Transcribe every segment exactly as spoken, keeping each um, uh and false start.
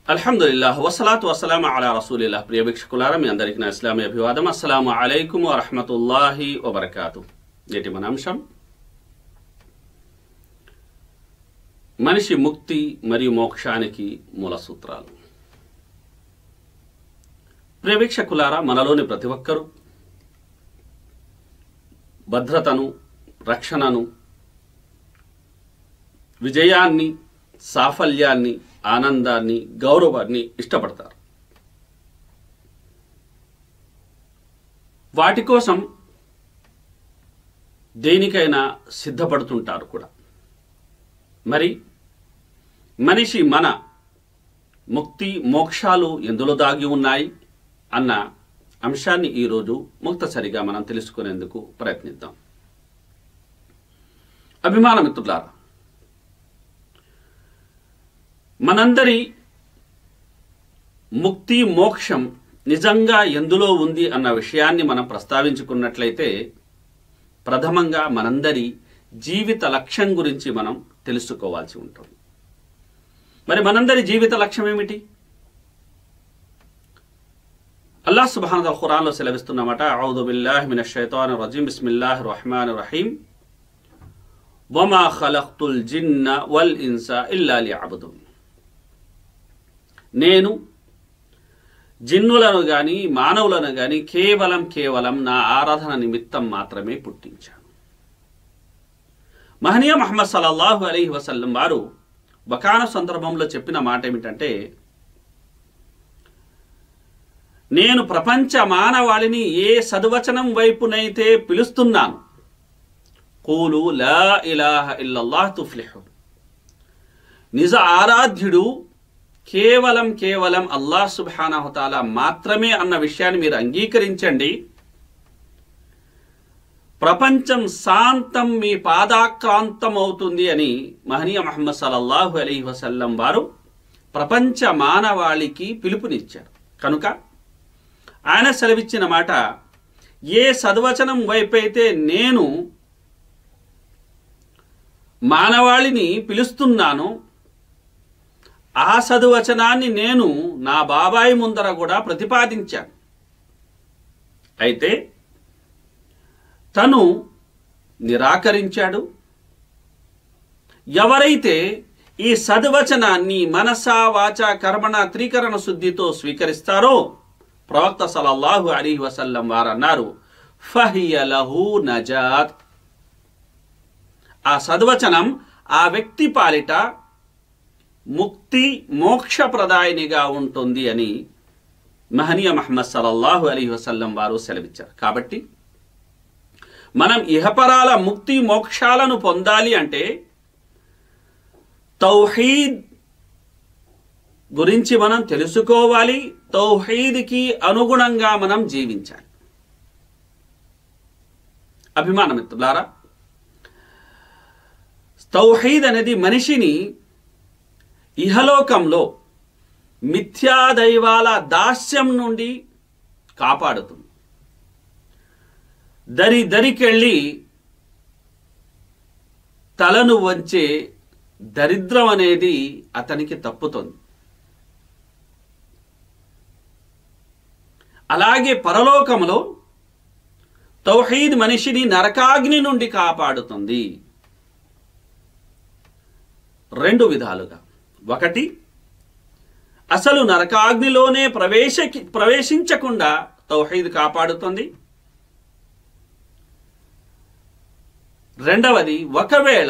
అల్హమ్దులిల్లాహ్ వస్సలాతు వస్సలాము అలా రసూలిల్లాహ్. ప్రియ వీక్షకులారా, మీ అందరికీ నా ఇస్లామీ అభివాదం. అస్సలాము అలైకుం వరహ్మతుల్లాహి వబరకాతు. నేటి మన అంశం మనిషి ముక్తి మరియు మోక్షానికి మూల సూత్రాలు. ప్రియ వీక్షకులారా, మనలోని ప్రతి ఒక్కరూ భద్రతను, రక్షణను, విజయాన్ని, సాఫల్యాన్ని, ఆనందాన్ని, గౌరవాన్ని ఇష్టపడతారు. వాటి కోసం దేనికైనా సిద్ధపడుతుంటారు కూడా. మరి మనిషి మన ముక్తి మోక్షాలు ఎందులో దాగి ఉన్నాయి అన్న అంశాన్ని ఈరోజు ముక్తసరిగా మనం తెలుసుకునేందుకు ప్రయత్నిద్దాం. అభిమాన మిత్రులారా, మనందరి ముక్తి మోక్షం నిజంగా ఎందులో ఉంది అన్న విషయాన్ని మనం ప్రస్తావించుకున్నట్లయితే ప్రథమంగా మనందరి జీవిత లక్ష్యం గురించి మనం తెలుసుకోవాల్సి ఉంటుంది. మరి మనందరి జీవిత లక్ష్యం ఏమిటి? అల్లాహ్ సుబ్హానహు వ తఆలా ఖురాన్లో సెలవిస్తున్నమాట, అఊదు బిల్లాహి మినష్ షైతానిర్ రజీం, బిస్మిల్లాహిర్ రహ్మానిర్ రహీం, వమా ఖలఖ్తుల్ జిన్న వల్ ఇన్స ఇల్లా లియఅబుదూన్. నేను జిన్నులను గాని మానవులను గాని కేవలం కేవలం నా ఆరాధన నిమిత్తం మాత్రమే పుట్టించాను. మహనీయ ముహమ్మద్ సల్లల్లాహు అలైహి వసల్లం వారు ఒకానొక సందర్భంలో చెప్పిన మాట ఏమిటంటే, నేను ప్రపంచ మానవాళిని ఏ సద్వచనం వైపునైతే పిలుస్తున్నాను, ఖూలు లా ఇలాహ ఇల్లల్లాహ్ తుఫ్లిహు, నిజ ఆరాధ్యుడు కేవలం కేవలం అల్లాహ్ సుబ్హానహు వ తఆలా మాత్రమే అన్న విషయాన్ని మీరు అంగీకరించండి, ప్రపంచం శాంతం మీ పాదాక్రాంతం అవుతుంది అని మహనీయ ముహమ్మద్ సల్లల్లాహు అలైహి వసల్లం వారు ప్రపంచ మానవాళికి పిలుపునిచ్చారు. కనుక ఆయన సెలవిచ్చిన మాట, ఏ సద్వచనం వైపైతే నేను మానవాళిని పిలుస్తున్నాను ఆ సద్వచనాన్ని నేను నా బాబాయి ముందర కూడా ప్రతిపాదించాను. అయితే తను నిరాకరించాడు. ఎవరైతే ఈ సద్వచనాన్ని మనసా వాచా కర్మణ త్రికరణ శుద్ధితో స్వీకరిస్తారో ప్రవక్త సల్లల్లాహు అలైహి వసల్లం వారు అన్నారు, ఫహియ లహు నజాత్, ఆ సద్వచనం ఆ వ్యక్తి పాలిట ముక్తి మోక్షప్రదాయినిగా ఉంటుంది అని మహనీయ ముహమ్మద్ సల్లల్లాహు అలైహి వసల్లం వారు సెలవిచ్చారు. కాబట్టి మనం ఇహపరాల ముక్తి మోక్షాలను పొందాలి అంటే తౌహీద్ గురించి మనం తెలుసుకోవాలి, తౌహీద్కి అనుగుణంగా మనం జీవించాలి. అభిమాన మిత్రులారా, తౌహీద్ అనేది మనిషిని ఇహలోకంలో మిథ్యాదైవాల దాస్యం నుండి కాపాడుతుంది. దరి దరికెళ్ళి తలను వంచే దరిద్రం అనేది అతనికి తప్పుతుంది. అలాగే పరలోకంలో తౌహీద్ మనిషిని నరకాగ్ని నుండి కాపాడుతుంది. రెండు విధాలుగా. ఒకటి, అసలు నరకాగ్నిలోనే ప్రవేశ ప్రవేశించకుండా తౌహీద్ కాపాడుతుంది. రెండవది, ఒకవేళ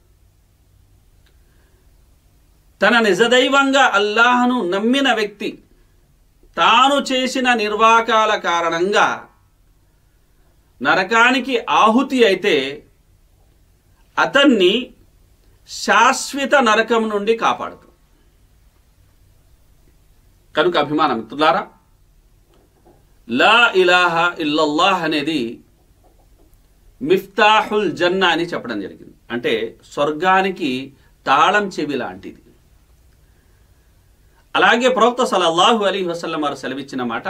తన నిజదైవంగా అల్లాహ్ను నమ్మిన వ్యక్తి తాను చేసిన నిర్వాకాల కారణంగా నరకానికి ఆహుతి అయితే అతన్ని శాశ్వత నరకం నుండి కాపాడుతుంది. కనుక అభిమాన మిత్రులారా, లా ఇలాహ ఇల్లల్లాహ్ అనేది మిఫ్తాహుల్ జన్నా అని చెప్పడం జరిగింది. అంటే స్వర్గానికి తాళం చెవి లాంటిది. అలాగే ప్రవక్త సల్లల్లాహు అలైహి వసల్లం వారు సెలవిచ్చిన మాట,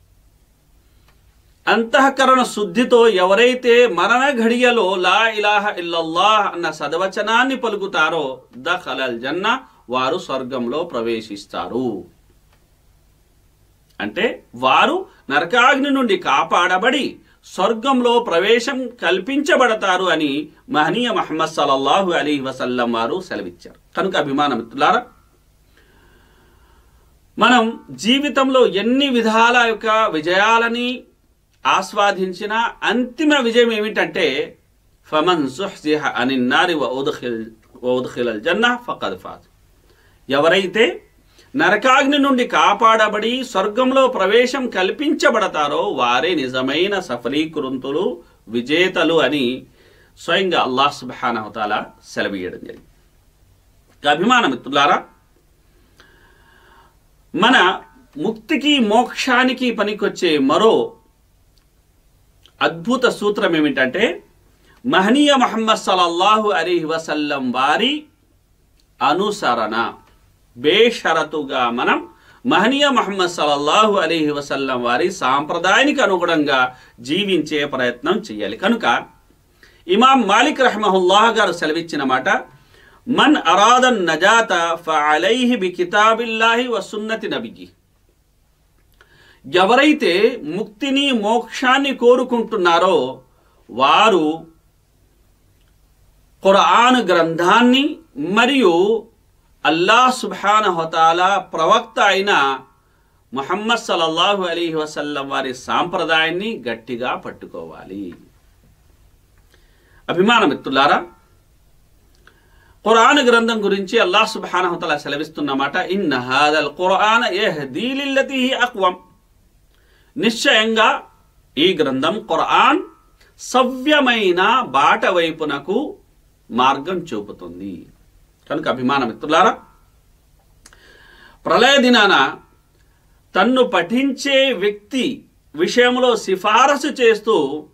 అంతఃకరణ శుద్ధితో ఎవరైతే మరణ ఘడియలో లా ఇలాహ ఇల్లల్లాహ్ అన్న సదవచనాన్ని పలుకుతారో దఖలల్ జన్న వారు స్వర్గంలో ప్రవేశిస్తారు. అంటే వారు నరకాగ్ని నుండి కాపాడబడి స్వర్గంలో ప్రవేశం కల్పించబడతారు అని మహనీయ ముహమ్మద్ సల్లల్లాహు అలైహి వసల్లం వారు సెలవిచ్చారు. కనుక అభిమాన మిత్రులారా, మనం జీవితంలో ఎన్ని విధాల యొక్క విజయాలని ఆస్వాదించిన అంతిమ విజయం ఏమిటంటే ఫమన్ సుహ్జిహ అనిన్ నారి వ ఉద్ఖిల్ వ ఉద్ఖిలల్ జన్నహ్ ఫఖద్ ఫాజ్. ఎవరైతే నరకాగ్ని నుండి కాపాడబడి స్వర్గంలో ప్రవేశం కల్పించబడతారో వారే నిజమైన సఫలీకృతులు, విజేతలు అని స్వయంగా అల్లాహ్ సుబ్హానహు వ తఆలా సెలవీయడం జరిగింది. అభిమాన మిత్రులారా, మన ముక్తికి మోక్షానికి పనికొచ్చే మరో అద్భుత సూత్రం ఏమిటంటే మహనీయ ముహమ్మద్ సల్లల్లాహు అలైహి వసల్లం వారి అనుసరణ. బేషరతుగా మనం మహనీయ ముహమ్మద్ సల్లల్లాహు అలైహి వసల్లం వారి సాంప్రదాయానికి అనుగుణంగా జీవించే ప్రయత్నం చేయాలి. కనుక ఇమాం మాలిక్ రహ్మహుల్లాహ్ గారు సెలవిచ్చిన మాట, మన్ అరాదన్ నజాత ఫఅలైహి బికితాబిల్లాహి వ సున్నతి నబికి. ఎవరైతే ముక్తిని మోక్షాన్ని కోరుకుంటున్నారో వారు ఖురాన్ గ్రంథాన్ని మరియు అల్లాహ్ సుబ్హానహు వ తఆలా ప్రవక్త అయిన ముహమ్మద్ సల్లల్లాహు అలైహి వసల్లం వారి సాంప్రదాయాన్ని గట్టిగా పట్టుకోవాలి. అభిమాన మిత్రులారా, ఖురాన్ గ్రంథం గురించి అల్లాహ్ సుబ్హానహు వ తఆలా సెలవిస్తున్నమాట, ఇన్న హాదల్ ఖురాన యహ్దీ లిల్లతీ హి అక్వం. నిశ్చయంగా ఈ గ్రంథం ఖురాన్ సవ్యమైన బాట వైపునకు మార్గం చూపుతుంది. కనుక అభిమాన మిత్రులారా, ప్రళయ దినాన తన్ను పఠించే వ్యక్తి విషయంలో సిఫారసు చేస్తూ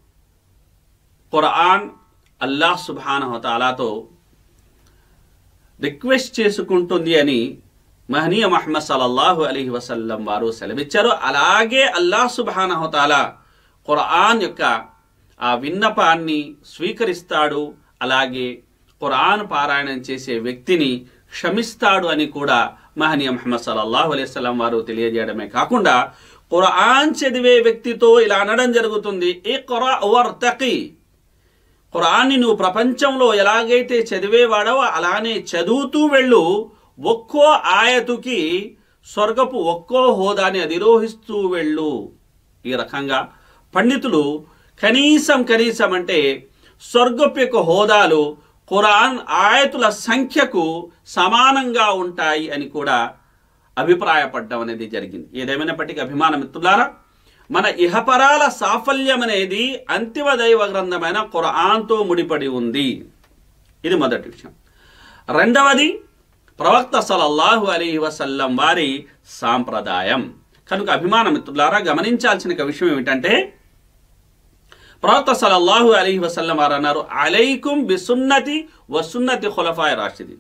ఖురాన్ అల్లాహ్ సుబ్హానహు వ తఆలాతో రిక్వెస్ట్ చేసుకుంటుంది అని మహనీయ ముహమ్మద్ సల్లల్లాహు అలైహి వసల్లం వారు సెలవిచ్చారు. అలాగే అల్లాహ్ సుబ్హానహు వ తఆలా ఖురాన్ యొక్క ఆ విన్నపాన్ని స్వీకరిస్తాడు. అలాగే ఖురాన్ పారాయణం చేసే వ్యక్తిని క్షమిస్తాడు అని కూడా మహనీయ ముహమ్మద్ సల్లల్లాహు అలైహి వసల్లం వారు తెలియజేయడమే కాకుండా ఖురాన్ చదివే వ్యక్తితో ఇలా అనడం జరుగుతుంది, ఇఖ్రా వర్తకి. ఖురాన్ని నువ్వు ప్రపంచంలో ఎలాగైతే చదివేవాడో అలానే చదువుతూ వెళ్ళు, ఒక్కో ఆయతుకి స్వర్గపు ఒక్కో హోదాని అధిరోహిస్తూ వెళ్ళు. ఈ రకంగా పండితులు కనీసం కనీసం అంటే స్వర్గపు యొక్క హోదాలు ఖురాన్ ఆయతుల సంఖ్యకు సమానంగా ఉంటాయి అని కూడా అభిప్రాయపడడం అనేది జరిగింది. ఏదేమైనప్పటికీ అభిమాన మిత్రులారా, మన ఇహపరాల సాఫల్యం అనేది అంతిమ దైవ గ్రంథమైన ఖురాన్తో ముడిపడి ఉంది. ఇది మొదటి విషయం. రెండవది ప్రవక్త సల్లల్లాహు అలైహి వసల్లం వారి సాంప్రదాయం. కనుక అభిమాన మిత్రులారా, గమనించాల్సిన విషయం ఏమిటంటే ప్రవక్త సల్లల్లాహు అలైహి వసల్లం వారు అన్నారు, అలైకుం బిసున్నతి వసున్నతి ఖులఫాయ రాషిదీన్.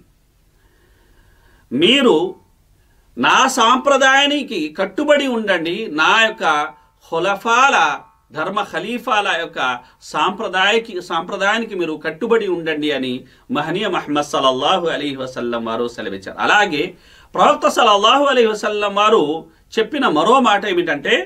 మీరు నా సాంప్రదాయానికి కట్టుబడి ఉండండి, నా యొక్క ఖులఫాల ధర్మ ఖలీఫాల యొక్క సాంప్రదాయకి సాంప్రదాయానికి మీరు కట్టుబడి ఉండండి అని మహనీయ ముహమ్మద్ సల్లల్లాహు అలైహి వసల్లం వారు సెలవిచ్చారు. అలాగే ప్రవక్త సల్లల్లాహు అలైహి వసల్లం వారు చెప్పిన మరో మాట ఏమిటంటే,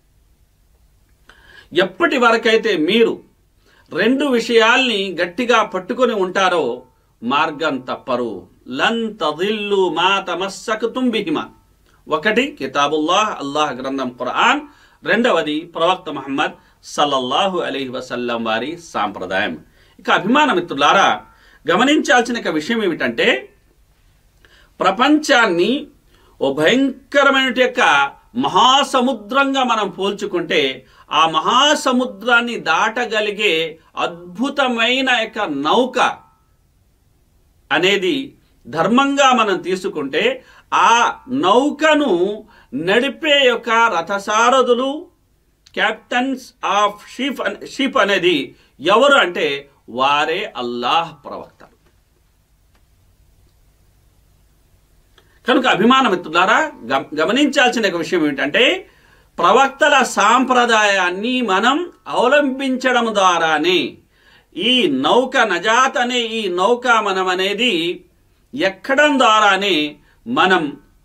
ఎప్పటి వరకైతే మీరు రెండు విషయాల్ని గట్టిగా పట్టుకొని ఉంటారో మార్గం తప్పరు. లన్ తదిల్లు మా తమస్సక్తుం బిహిమా. ఒకటి కితాబుల్లాహ్, అల్లాహ్ గ్రంథం ఖురాన్. రెండవది ప్రవక్త ముహమ్మద్ సల్లల్లాహు అలైహి వసల్లం వారి సాంప్రదాయం. ఇక అభిమాన మిత్రులారా, గమనించాల్సిన విషయం ఏమిటంటే ప్రపంచాన్ని ఓ భయంకరమైన యొక్క మహాసముద్రంగా మనం పోల్చుకుంటే ఆ మహాసముద్రాన్ని దాటగలిగే అద్భుతమైన యొక్క నౌక అనేది ధర్మంగా మనం తీసుకుంటే ఆ నౌకను నడిపే యొక్క రథసారథులు, కెప్టెన్స్ ఆఫ్ షిప్ షిప్ అనేది ఎవరు అంటే వారే అల్లాహ్ ప్రవక్తలు. కనుక అభిమాన మిత్రులారా, గమనించాల్సిన విషయం ఏమిటంటే ప్రవక్తల సాంప్రదాయాన్ని మనం అవలంబించడం ద్వారానే ఈ నౌక నజాత్ అనే ఈ నౌక మనం అనేది ఎక్కడం ద్వారానే మనం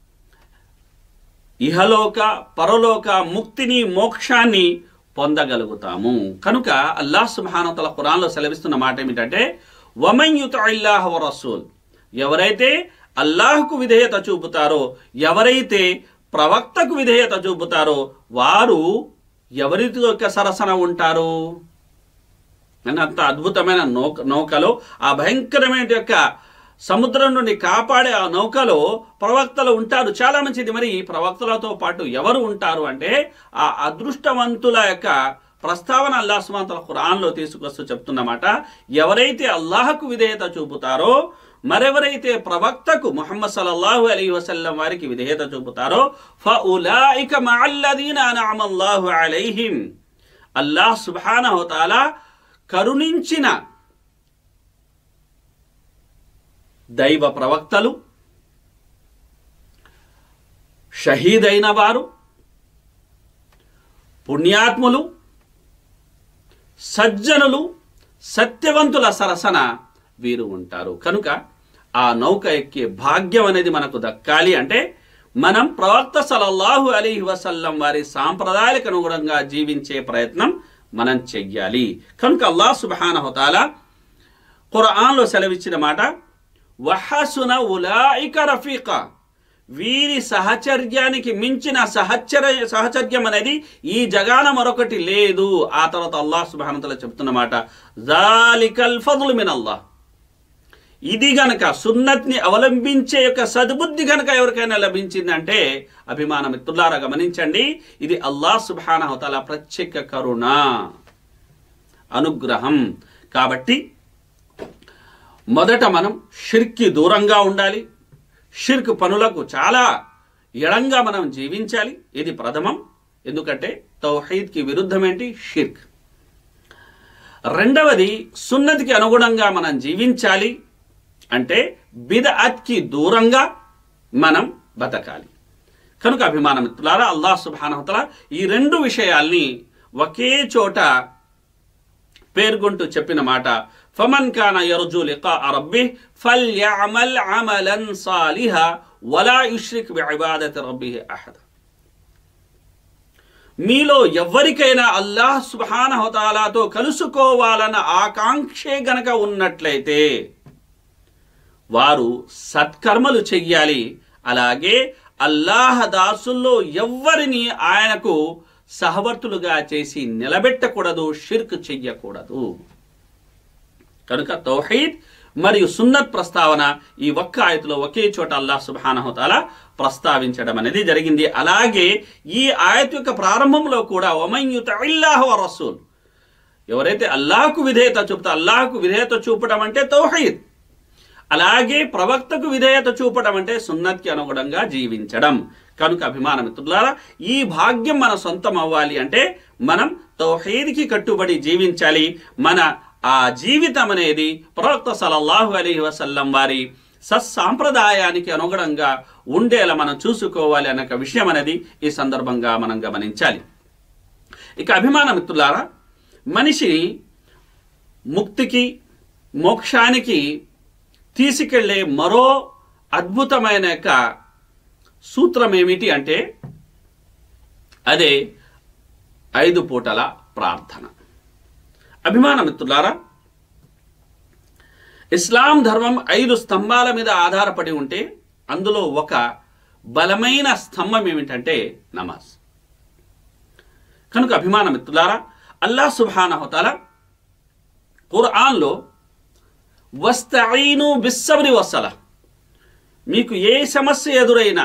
ఇహలోక పరలోక ముక్తిని మోక్షాన్ని పొందగలుగుతాము. కనుక అల్లాహ్ సుబ్హానహు వ తఆలా ఖురాన్లో సెలవిస్తున్న మాట ఏమిటంటే వమన్ యుతిఇల్లాహ వ రసూల్, ఎవరైతే అల్లాహ్కు విధేయత చూపుతారో, ఎవరైతే ప్రవక్తకు విధేయత చూపుతారో వారు ఎవరితో యొక్క సరసన ఉంటారు అని అంత అద్భుతమైన నౌక నౌకలో ఆ భయంకరమైన యొక్క సముద్రం నుండి కాపాడే ఆ నౌకలో ప్రవక్తలు ఉంటారు. చాలా మంచిది. మరి ఈ ప్రవక్తలతో పాటు ఎవరు ఉంటారు అంటే ఆ అదృష్టవంతుల యొక్క ప్రస్తావన అల్లాహ్ సుబ్హానహు వ తఆలా ఖురాన్లో తీసుకొస్తూ చెప్తున్నమాట. ఎవరైతే అల్లాహకు విధేయత చూపుతారో, మరెవరైతే ప్రవక్తకు ముహమ్మద్ సల్లల్లాహు అలైహి వసల్లం వారికి విధేయత చూపుతారో ఫఉలాయిక మఅల్లదీన అనఅమ అల్లాహు అలైహిం, అల్లాహ్ సుబ్హానహు వ తఆలా కరుణించిన దైవ ప్రవక్తలు, షహీదైన వారు, పుణ్యాత్ములు, సజ్జనులు, సత్యవంతుల సరసన వీరు ఉంటారు. కనుక ఆ నౌక ఎక్కే భాగ్యం అనేది మనకు దక్కాలి అంటే మనం ప్రవక్త సల్లల్లాహు అలైహి వసల్లం వారి సాంప్రదాయాలకు అనుగుణంగా జీవించే ప్రయత్నం మనం చెయ్యాలి. కనుక అల్లాహ్ సుబ్హానహు వ తఆలా ఖురాన్లో సెలవిచ్చిన మాట వహసున ఉలాయిక రఫీకా, వీరి సహచర్యానికి మించిన సహచర్య సహచర్యం అనేది ఈ జగాన మరొకటి లేదు. ఆ తర్వాత అల్లాహ్ సుబ్హానహు వ తఆలా చెప్తున్న మాట జాలికల్ ఫద్లు మినల్లాహ్, ఇది గనక సున్నత్ని అవలంబించే యొక్క సద్బుద్ధి గనక ఎవరికైనా లభించిందంటే అభిమాన మిత్రులారా గమనించండి, ఇది అల్లాహ్ సుబ్హానహు వ తఆలా ప్రత్యేక కరుణ, అనుగ్రహం. కాబట్టి మొదట మనం షిర్క్కి దూరంగా ఉండాలి. షిర్క్ పనులకు చాలా ఎడంగా మనం జీవించాలి. ఇది ప్రథమం. ఎందుకంటే తౌహీద్కి విరుద్ధం ఏంటి? షిర్క్. రెండవది సున్నతికి అనుగుణంగా మనం జీవించాలి అంటే బిద్అత్కి దూరంగా మనం బతకాలి. కనుక అభిమాన మిత్రులారా అల్లాహ్ సుబ్హానహు వ తఆలా ఈ రెండు విషయాల్ని ఒకే చోట పేర్కొంటూ చెప్పిన మాట ఫమన్ కాన యర్జు లికా రబ్బిహ్ ఫల్యఅమల్ అమలన్ సాలిహా వలా యుష్రిక్ బిఇబాదతి రబ్బిహ్ అహద. మీలో ఎవరికైనా అల్లాహ్ సుబ్హానహు వ తఆలాతో కలుసుకోవాలన్న ఆకాంక్షే గనక ఉన్నట్లయితే వారు సత్కర్మలు చెయ్యాలి. అలాగే అల్లాహ్ దాసుల్లో ఎవ్వరిని ఆయనకు సహవర్తులుగా చేసి నిలబెట్టకూడదు, షిర్క్ చెయ్యకూడదు. కనుక తౌహీద్ మరియు సున్నత్ ప్రస్తావన ఈ ఒక్క ఆయతలో ఒకే చోట అల్లాహ్ సుబ్హానహు వ తఆలా ప్రస్తావించడం అనేది జరిగింది. అలాగే ఈ ఆయత యొక్క ప్రారంభంలో కూడా వమన్ యుతిఇల్లాహ వ రసూల్, ఎవరైతే అల్లాహకు విధేయత చూపుతా, అల్లాహకు విధేయత చూపడం అంటే తౌహీద్, అలాగే ప్రవక్తకు విధేయత చూపడం అంటే సున్నత్కి అనుగుణంగా జీవించడం. కనుక అభిమాన మిత్రులారా ఈ భాగ్యం మన సొంతం అవ్వాలి అంటే మనం తౌహీద్కి కట్టుబడి జీవించాలి. మన ఆ జీవితం అనేది ప్రవక్త సల్లల్లాహు అలైహి వసల్లం వారి సత్సాంప్రదాయానికి అనుగుణంగా ఉండేలా మనం చూసుకోవాలి అన్న విషయం అనేది ఈ సందర్భంగా మనం గమనించాలి. ఇక అభిమాన మిత్రులారా మనిషిని ముక్తికి మోక్షానికి తీసుకెళ్లే మరో అద్భుతమైన యొక్క సూత్రం ఏమిటి అంటే అదే ఐదు పూటల ప్రార్థన. అభిమాన మిత్రులారా ఇస్లాం ధర్మం ఐదు స్తంభాల మీద ఆధారపడి ఉంటే అందులో ఒక బలమైన స్తంభం ఏమిటంటే నమాజ్. కనుక అభిమాన మిత్రులారా అల్లాహ్ సుబ్హానహు వ తఆలా ఖురాన్లో వస్తఈను బిస్సబ్రి వస్సలా, మీకు ఏ సమస్య ఎదురైనా,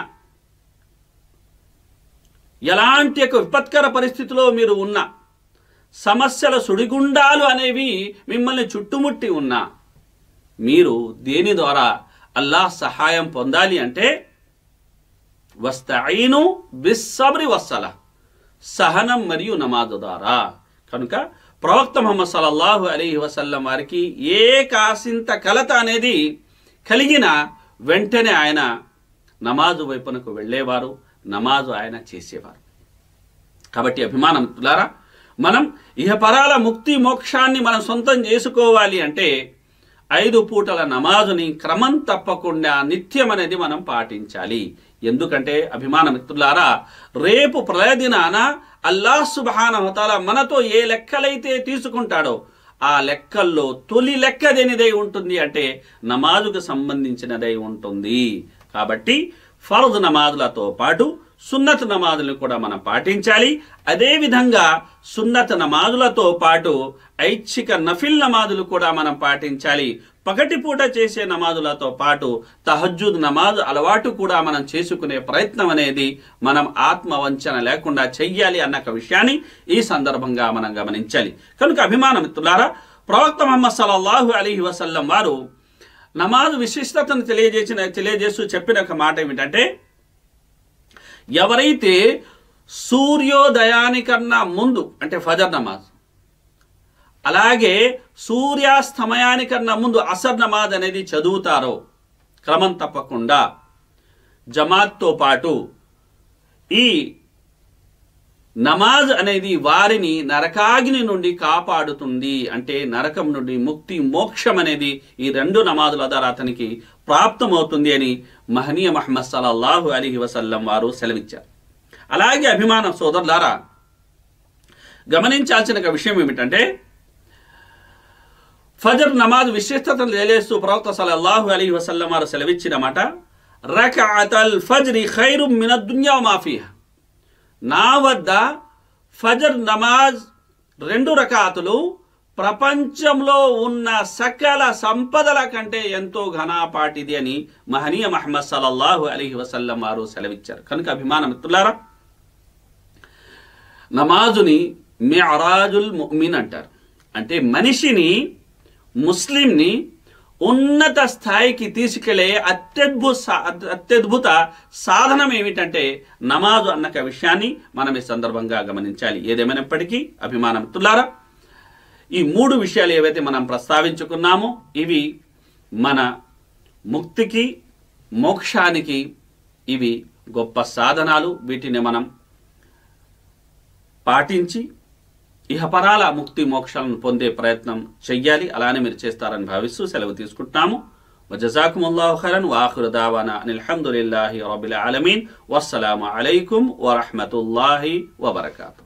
ఎలాంటి యొక్క విపత్కర పరిస్థితిలో మీరు ఉన్నా, సమస్యల సుడిగుండాలు అనేవి మిమ్మల్ని చుట్టుముట్టి ఉన్నా, మీరు దేని ద్వారా అల్లాహ్ సహాయం పొందాలి అంటే వస్తఈను బిస్సబ్రి వస్సలా, సహనం మరియు నమాజు ద్వారా. కనుక ప్రవక్త ముహమ్మద్ సల్లల్లాహు అలైహి వసల్లం వారికి ఏ కాసింత కలత అనేది కలిగిన వెంటనే ఆయన నమాజు వైపునకు వెళ్ళేవారు, నమాజు ఆయన చేసేవారు. కాబట్టి అభిమాన మిత్రులారా మనం ఇహపరాల ముక్తి మోక్షాన్ని మనం సొంతం చేసుకోవాలి అంటే ఐదు పూటల నమాజుని క్రమం తప్పకుండా నిత్యం అనేది మనం పాటించాలి. ఎందుకంటే అభిమాన మిత్రులారా, రేపు ప్రళయ దినాన అల్లాహ్ సుబ్హానహు వ తఆలా మనతో ఏ లెక్కలైతే తీసుకుంటాడో ఆ లెక్కల్లో తొలి లెక్క దేనిదై ఉంటుంది అంటే నమాజుకు సంబంధించినదై ఉంటుంది. కాబట్టి ఫర్జ్ నమాజులతో పాటు సున్నత్ నమాజులను కూడా మనం పాటించాలి. అదేవిధంగా సున్నత్ నమాజులతో పాటు ఐచ్ఛిక నఫిల్ నమాజులు కూడా మనం పాటించాలి. పగటిపూట చేసే నమాజులతో పాటు తహజ్జుద్ నమాజ్ అలవాటు కూడా మనం చేసుకునే ప్రయత్నం అనేది మనం ఆత్మవంచన లేకుండా చెయ్యాలి అన్న ఒక విషయాన్ని ఈ సందర్భంగా మనం గమనించాలి. కనుక అభిమాన మిత్రులారా, ప్రవక్త ముహమ్మద్ సల్లల్లాహు అలైహి వసల్లం వారు నమాజ్ విశిష్టతను తెలియజేసిన తెలియజేస్తూ చెప్పిన ఒక మాట ఏమిటంటే, ఎవరైతే సూర్యోదయానికన్నా ముందు అంటే ఫజర్ నమాజ్, అలాగే సూర్యాస్తమయానికన్నా ముందు అసర్ నమాజ్ అనేది చదువుతారో క్రమం తప్పకుండా జమాత్తో పాటు, ఈ నమాజ్ అనేది వారిని నరకాగ్ని నుండి కాపాడుతుంది. అంటే నరకం నుండి ముక్తి, మోక్షం అనేది ఈ రెండు నమాజుల ద్వారా అతనికి ప్రాప్తమవుతుంది అని మహనీయ ముహమ్మద్ సల్లల్లాహు అలైహి వసల్లం వారు సెలవిచ్చారు. అలాగే అభిమాన సోదరులారా, గమనించాల్సిన ఒక విషయం ఏమిటంటే, ఫజర్ నమాజ్ విశిష్టతను తెలియజేస్తూ ప్రవక్త సల్లల్లాహు అలైహి వసల్లం వారు సెలవిచ్చిన మాట, రకఅతల్ ఫజ్రి ఖైరుం మినద్ దున్యా వమా ఫీహా. నా వద్ద ఫజర్ నమాజ్ రెండు రకాతులు ప్రపంచంలో ఉన్న సకల సంపదల కంటే ఎంతో ఘనాపాటిది అని మహనీయ ముహమ్మద్ సల్లల్లాహు అలైహి వసల్లం వారు సెలవిచ్చారు. కనుక అభిమాన మిత్రులారా, నమాజుని మిఅరాజుల్ ముమిన్ అంటారు. అంటే మనిషిని, ముస్లింని ఉన్నత స్థాయికి తీసుకెళ్లే అత్యద్భుత అత్యద్భుత సాధనం ఏమిటంటే నమాజు అన్న విషయాన్ని మనం ఈ సందర్భంగా గమనించాలి. ఏదేమైనప్పటికీ అభిమాన మిత్రులారా, ఈ మూడు విషయాలు ఏవైతే మనం ప్రస్తావించుకున్నామో ఇవి మన ముక్తికి, మోక్షానికి ఇవి గొప్ప సాధనాలు. వీటిని మనం పాటించి ఇహపరాల ముక్తి మోక్షాలను పొందే ప్రయత్నం చెయ్యాలి. అలానే మీరు చేస్తారని భావిస్తూ సెలవు తీసుకుంటున్నాము. వజజాకుముల్లాహు ఖైరన్ వ ఆఖిరు దావానా అనిల్ హమ్దులిల్లాహి రబ్బిల్ ఆలమీన్. వస్సలాము అలైకుం వ రహ్మతుల్లాహి వ బరకాతుహు.